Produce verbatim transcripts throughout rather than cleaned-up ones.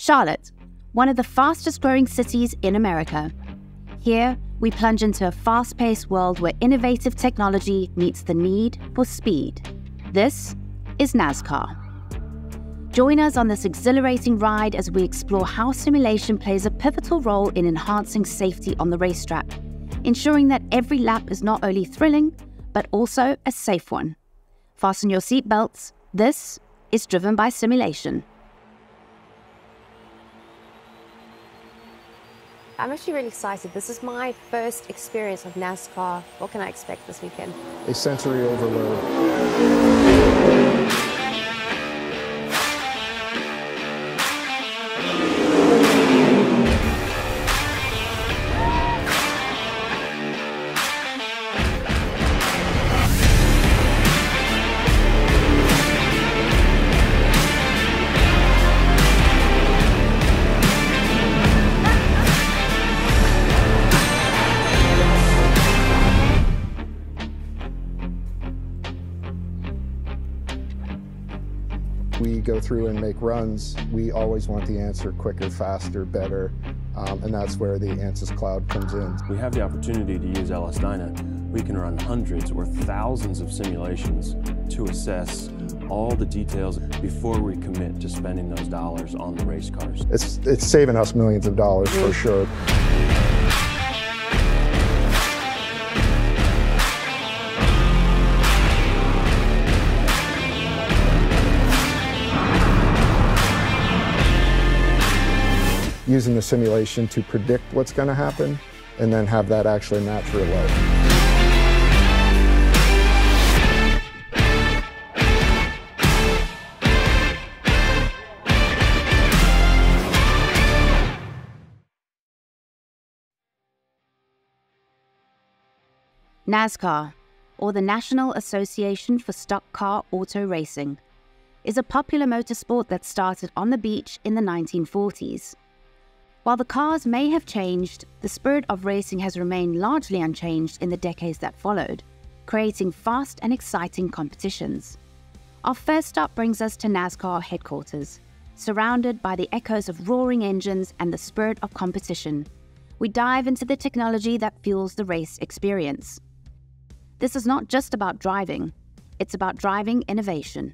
Charlotte, one of the fastest growing cities in America. Here, we plunge into a fast-paced world where innovative technology meets the need for speed. This is NASCAR. Join us on this exhilarating ride as we explore how simulation plays a pivotal role in enhancing safety on the racetrack, ensuring that every lap is not only thrilling, but also a safe one. Fasten your seatbelts. This is Driven by Simulation. I'm actually really excited. This is my first experience of NASCAR. What can I expect this weekend? A sensory overload. We go through and make runs, we always want the answer quicker, faster, better, um, and that's where the Ansys cloud comes in. We have the opportunity to use L S DYNA. We can run hundreds or thousands of simulations to assess all the details before we commit to spending those dollars on the race cars. It's, it's saving us millions of dollars for sure. Using the simulation to predict what's going to happen and then have that actually match real life. NASCAR, or the National Association for Stock Car Auto Racing, is a popular motorsport that started on the beach in the nineteen forties. While the cars may have changed, the spirit of racing has remained largely unchanged in the decades that followed, creating fast and exciting competitions. Our first stop brings us to NASCAR headquarters. Surrounded by the echoes of roaring engines and the spirit of competition, we dive into the technology that fuels the race experience. This is not just about driving, it's about driving innovation.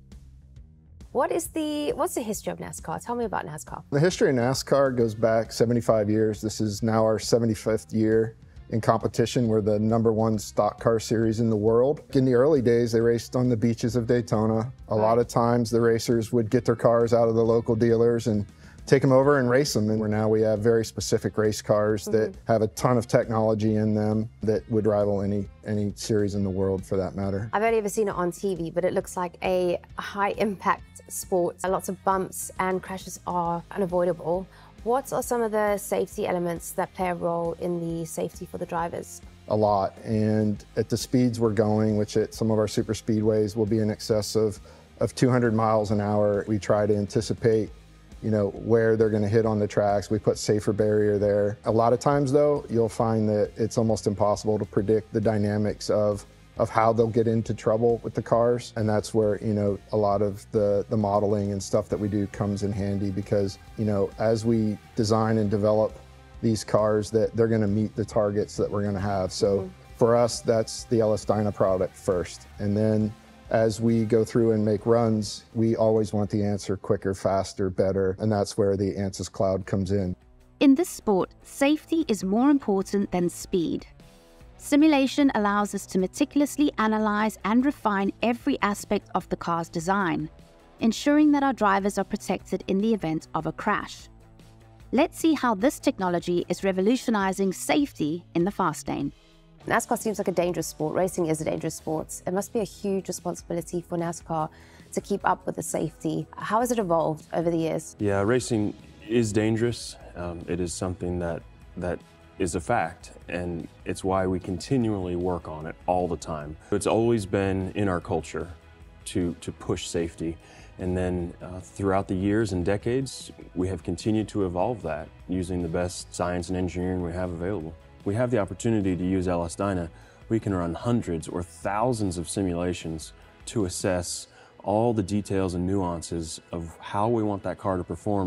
What is the, what's the history of NASCAR? Tell me about NASCAR. The history of NASCAR goes back seventy-five years. This is now our seventy-fifth year in competition. We're the number one stock car series in the world. In the early days, they raced on the beaches of Daytona. A Right. lot of times the racers would get their cars out of the local dealers and take them over and race them. And we're now we have very specific race cars mm-hmm. that have a ton of technology in them that would rival any, any series in the world for that matter. I've only ever seen it on T V, but it looks like a high impact sport. Lots of bumps and crashes are unavoidable. What are some of the safety elements that play a role in the safety for the drivers? A lot, and at the speeds we're going, which at some of our super speedways will be in excess of, of two hundred miles an hour, we try to anticipate you know, where they're going to hit on the tracks. We put safer barrier there. A lot of times though, you'll find that it's almost impossible to predict the dynamics of of how they'll get into trouble with the cars. And that's where, you know, a lot of the, the modeling and stuff that we do comes in handy because, you know, as we design and develop these cars that they're going to meet the targets that we're going to have. So mm-hmm. for us, that's the L S-DYNA product first. And then as we go through and make runs, we always want the answer quicker, faster, better, and that's where the Ansys cloud comes in. In this sport, safety is more important than speed. Simulation allows us to meticulously analyze and refine every aspect of the car's design, ensuring that our drivers are protected in the event of a crash. Let's see how this technology is revolutionizing safety in the fast lane. NASCAR seems like a dangerous sport. Racing is a dangerous sport. It must be a huge responsibility for NASCAR to keep up with the safety. How has it evolved over the years? Yeah, racing is dangerous. Um, it is something that, that is a fact, and it's why we continually work on it all the time. It's always been in our culture to, to push safety. And then uh, throughout the years and decades, we have continued to evolve that using the best science and engineering we have available. We have the opportunity to use L S-DYNA. We can run hundreds or thousands of simulations to assess all the details and nuances of how we want that car to perform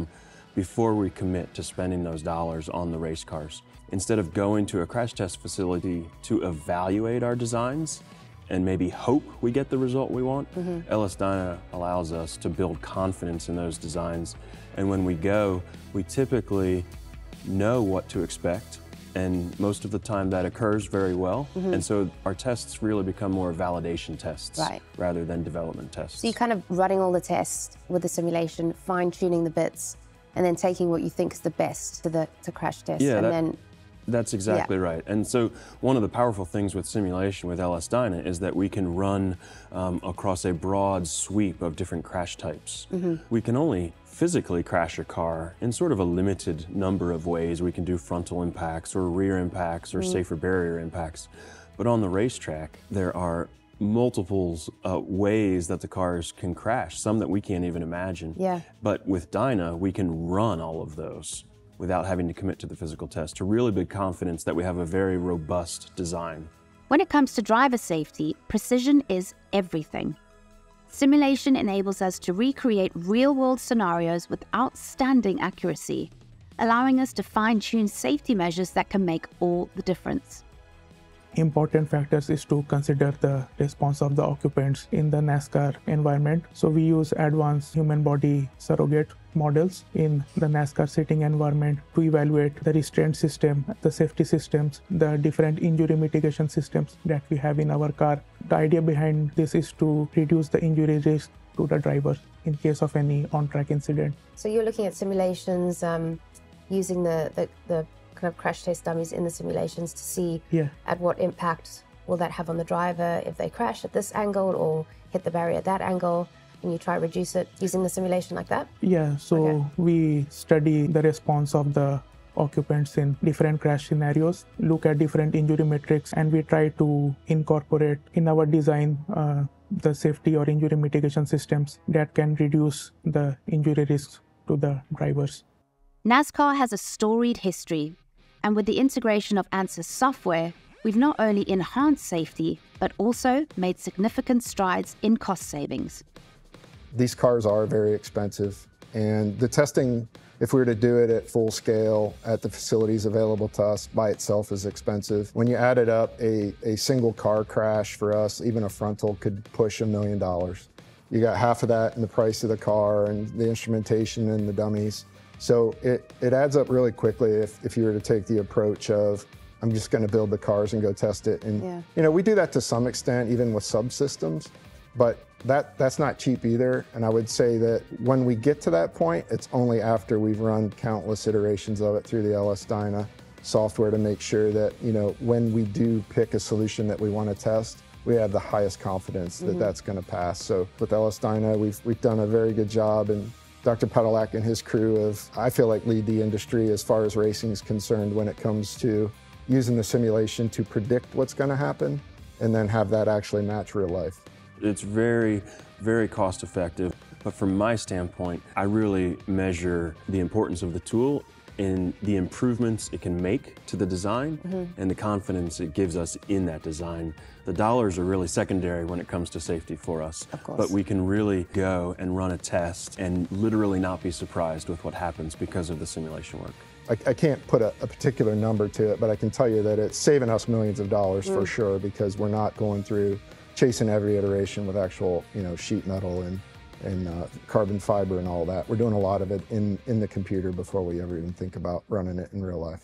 before we commit to spending those dollars on the race cars. Instead of going to a crash test facility to evaluate our designs and maybe hope we get the result we want, mm-hmm. L S-DYNA allows us to build confidence in those designs. And when we go, we typically know what to expect, and most of the time that occurs very well. Mm-hmm. And so our tests really become more validation tests right. rather than development tests. So you're kind of running all the tests with the simulation, fine-tuning the bits, and then taking what you think is the best to the to crash test. Yeah, and that, then that's exactly yeah. right. And so one of the powerful things with simulation with L S-DYNA is that we can run um, across a broad sweep of different crash types. Mm-hmm. We can only physically crash a car in sort of a limited number of ways. We can do frontal impacts or rear impacts or mm. safer barrier impacts. But on the racetrack, there are multiples uh, ways that the cars can crash, some that we can't even imagine. Yeah. But with DYNA, we can run all of those without having to commit to the physical test, to really big confidence that we have a very robust design. When it comes to driver safety, precision is everything. Simulation enables us to recreate real-world scenarios with outstanding accuracy, allowing us to fine-tune safety measures that can make all the difference. Important factors is to consider the response of the occupants in the NASCAR environment. So we use advanced human body surrogate models in the NASCAR sitting environment to evaluate the restraint system, the safety systems, the different injury mitigation systems that we have in our car. The idea behind this is to reduce the injury risk to the driver in case of any on-track incident. So you're looking at simulations um, using the, the, the kind of crash test dummies in the simulations to see yeah. at what impact will that have on the driver if they crash at this angle or hit the barrier at that angle, and you try to reduce it using the simulation like that? Yeah, so okay. we study the response of the occupants in different crash scenarios, look at different injury metrics, and we try to incorporate in our design uh, the safety or injury mitigation systems that can reduce the injury risks to the drivers. NASCAR has a storied history, and with the integration of Ansys software, we've not only enhanced safety, but also made significant strides in cost savings. These cars are very expensive, and the testing, if we were to do it at full scale at the facilities available to us, by itself is expensive. When you add it up, a, a single car crash for us, even a frontal, could push a million dollars. You got half of that in the price of the car and the instrumentation and the dummies. So it, it adds up really quickly if, if you were to take the approach of, I'm just going to build the cars and go test it. And yeah. you know, we do that to some extent, even with subsystems, but that, that's not cheap either. And I would say that when we get to that point, it's only after we've run countless iterations of it through the L S-DYNA software to make sure that, you know, when we do pick a solution that we want to test, we have the highest confidence that mm-hmm. that's going to pass. So with L S-DYNA, we've, we've done a very good job, and Doctor Pedalak and his crew have, I feel like, lead the industry as far as racing is concerned when it comes to using the simulation to predict what's going to happen and then have that actually match real life. It's very, very cost effective. But from my standpoint, I really measure the importance of the tool in the improvements it can make to the design mm-hmm. and the confidence it gives us in that design. The dollars are really secondary when it comes to safety for us. Of course. But we can really go and run a test and literally not be surprised with what happens because of the simulation work. I, I can't put a, a particular number to it, but I can tell you that it's saving us millions of dollars mm. for sure, because we're not going through chasing every iteration with actual, you know, sheet metal and and uh, carbon fiber and all that. We're doing a lot of it in, in the computer before we ever even think about running it in real life.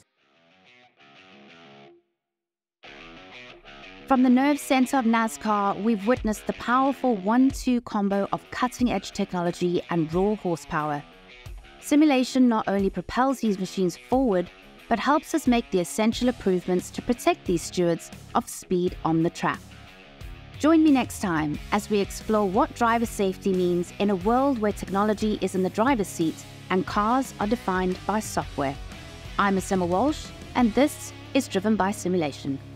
From the nerve center of NASCAR, we've witnessed the powerful one two combo of cutting-edge technology and raw horsepower. Simulation not only propels these machines forward, but helps us make the essential improvements to protect these stewards of speed on the track. Join me next time as we explore what driver safety means in a world where technology is in the driver's seat and cars are defined by software. I'm Asima Walsh, and this is Driven by Simulation.